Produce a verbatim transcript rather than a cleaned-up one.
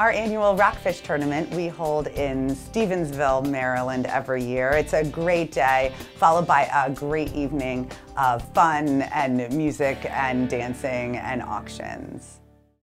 Our annual Rockfish Tournament we hold in Stevensville, Maryland every year. It's a great day, followed by a great evening of fun and music and dancing and auctions.